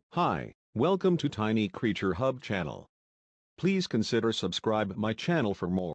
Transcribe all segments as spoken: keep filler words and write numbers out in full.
Hi, welcome to Tiny Creature Hub channel. Please consider subscribe my channel for more.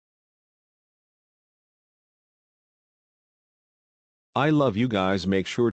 I love you guys. Make sure